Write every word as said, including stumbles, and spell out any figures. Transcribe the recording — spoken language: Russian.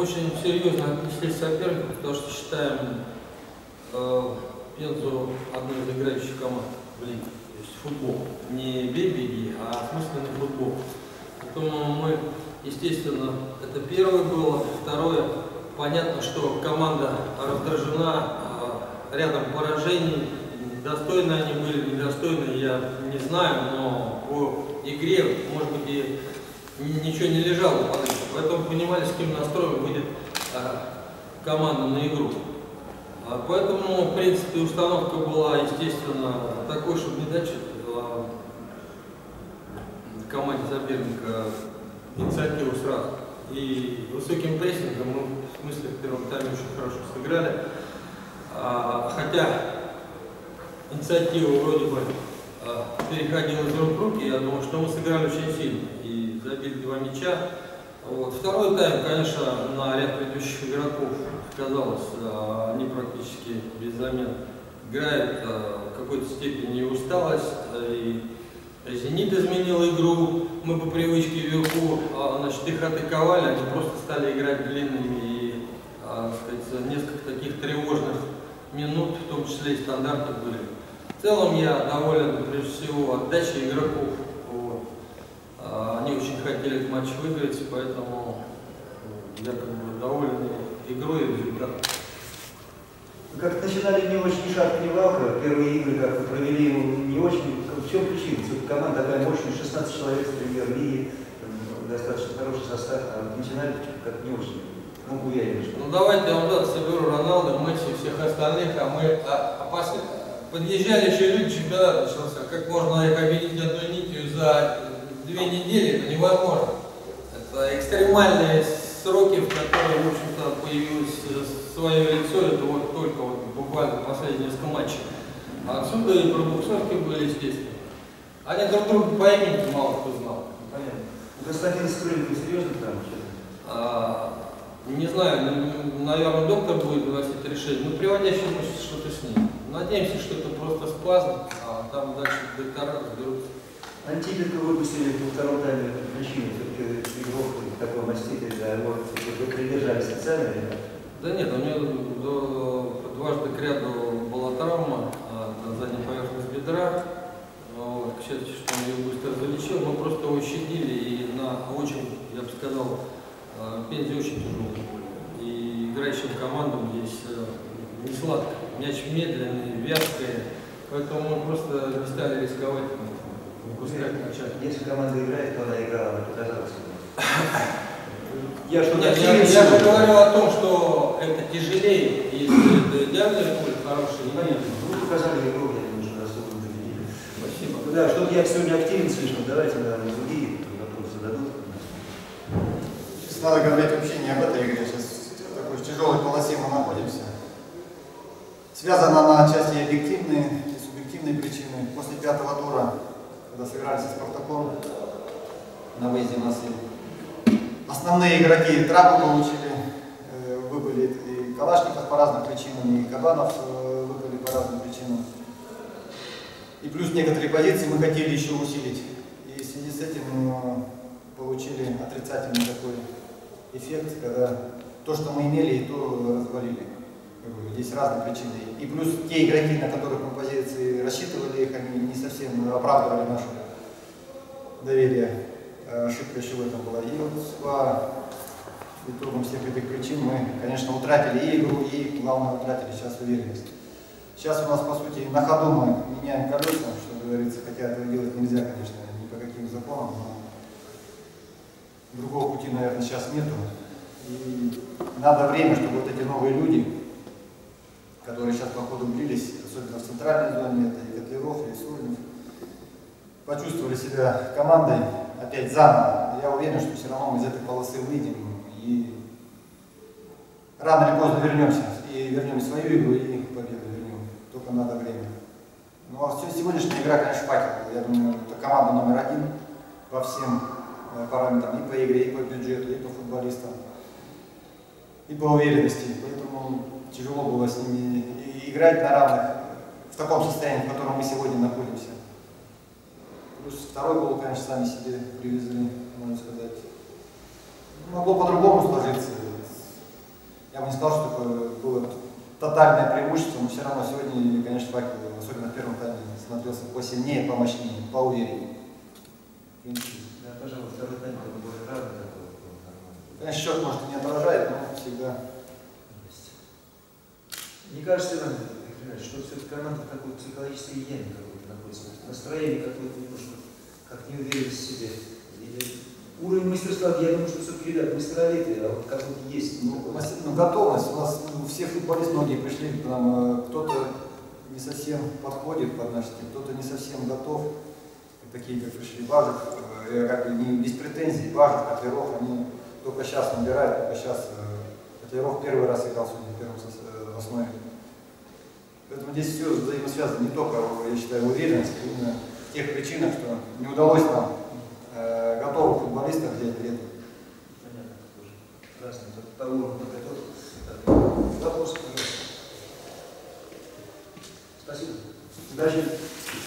очень серьезно отнеслись к сопернику, потому что считаем э, Пензу одной из играющих команд в лиге. То есть футбол. Не бей-беги, а осмысленный футбол. Поэтому мы, естественно, это первое было. Второе, понятно, что команда раздражена, э, рядом поражений. Достойны они были, недостойны, я не знаю, но по игре, может быть, и ничего не лежало под этим. Поэтому понимали, с каким настроем выйдет а, команда на игру. А, поэтому, в принципе, установка была, естественно, такой, чтобы не дать а, команде соперника инициативу сразу. И высоким прессингом мы, в смысле, в первом тайме очень хорошо сыграли. А, хотя инициатива вроде бы а, переходила из рук в руки, я думаю, что мы сыграли очень сильно и забили два мяча. Вот. Второй тайм, конечно, на ряд предыдущих игроков сказалось, а, они практически без замен играют, а, в какой-то степени усталость, и «Зенит» изменил игру, мы по привычке вверху, а, значит, их атаковали, они просто стали играть длинными, и а, сказать, несколько таких тревожных минут, в том числе и стандарты были. В целом я доволен, прежде всего, отдачей игроков. Вот. Они очень хотели этот матч выиграть, поэтому я как бы доволен игрой и результатом. Как начинали не очень шаг валка, первые игры как-то провели не очень. В чем причина? Команда такая мощная, шестнадцать человек в премьер-лиге, достаточно хороший состав, а начинали как не очень. Ну, уверен, что... Ну давайте я вам да, соберу Роналду, Месси и всех остальных, а мы а, а после... подъезжали еще люди, чемпионат начался. Как можно их объединить одной нитью за две недели? Это невозможно. Это экстремальные сроки, в которые, в общем-то, появилось свое лицо, это вот только вот буквально последние несколько матчей. А отсюда и пробуксовки были, естественно. Они друг друга по имени мало кто знал. Понятно. У Константина Скрыльникова серьезно там? А, не знаю, наверное, доктор будет выносить решение. Но приводящий мышцы что-то с ним. Надеемся, что это просто спазм, а там дальше доктора разберутся. Антипенко выпустили во втором тайме причину, все-таки игрок такой маститель, да, вот, вы придержали специально или нет? Да нет, у него дважды к ряду была травма а, на задней поверхности бедра. Вот, к счастью, что он ее быстро залечил, мы просто его щадили и на очень, я бы сказал, Пензе очень тяжелый. И играющим командам здесь не сладко. Мяч медленный, вязкий, поэтому мы просто не стали рисковать, выпускать начать. Если команда играет, то она играла, она показалась. Я, что Нет, я, я же говорю о том, что это тяжелее, если это идеальный пуль, хороший. Понятно. Вы показали игру, я немножко особо победили. Спасибо. Да, что-то я сегодня активен слишком, давайте, наверное, другие вопросы зададут. Сейчас надо говорить вообще не об этой игре, сейчас в такой тяжелой полосе мы находимся. Связано она отчасти и объективные, и субъективные причины. После пятого тура, когда сыграли со Спартаком, на выезде у нас и основные игроки травму получили, э, выбыли и Калашников по разным причинам, и Кабанов э, выбыли по разным причинам. И плюс некоторые позиции мы хотели еще усилить. И в связи с этим э, получили отрицательный такой эффект, когда то, что мы имели, и то развалили. Здесь разные причины. И плюс те игроки, на которых мы позиции рассчитывали, их они не совсем оправдывали наше доверие. Ошибка еще в этом была. И вот по итогам всех этих причин мы, конечно, утратили и игру, и, главное, утратили сейчас уверенность. Сейчас у нас, по сути, на ходу мы меняем колеса, что говорится, хотя этого делать нельзя, конечно, ни по каким законам, но другого пути, наверное, сейчас нету. И надо время, чтобы вот эти новые люди, которые сейчас по ходу влились, особенно в центральной зоне, это и Котляров, и Сурнев, почувствовали себя командой опять заново. Я уверен, что все равно мы из этой полосы выйдем и рано или поздно вернемся. И вернем свою игру, и победу вернем. Только надо время. Ну а сегодняшняя игра, конечно, факел. Я думаю, это команда номер один по всем параметрам. И по игре, и по бюджету, и по футболистам, и по уверенности. Поэтому тяжело было с ними играть на равных в таком состоянии, в котором мы сегодня находимся. Плюс второй гол, конечно, сами себе привезли, можно сказать. Могло по-другому сложиться. Я бы не сказал, что такое было тотальное преимущество, но все равно сегодня, конечно, Факел, особенно в первом тайме, смотрелся посильнее, помощнее, поувереннее. Да, пожалуй, второй тайм был более равный такой. Конечно, счет, может, и не отражает, но всегда. Мне кажется, Иван Ильич, что все-таки команда в какой-то психологической яме какой-то находится. Настроение какое-то немножко, как неуверенность в себе. Уровень мастерства, я думаю, что все-таки ребята мастеровитые, а вот как вот есть. Ну, мастер, ну, готовность. У нас ну, все футболисты, многие пришли к нам, кто-то не совсем подходит под наш стиль, кто-то не совсем готов. Такие, как пришли Бажев, э, как бы не без претензий, Бажев, Котляров, они только сейчас набирают, только сейчас. Э, Котляров первый раз играл сегодня в первом э, в основе. Поэтому здесь все взаимосвязано, не только, я считаю, уверенность, а именно в тех причинах, что не удалось нам э, готовых футболистов взять летом. Понятно, тоже. Красный, того уровня подготовки. Вопрос, пожалуйста. Спасибо. Удачи.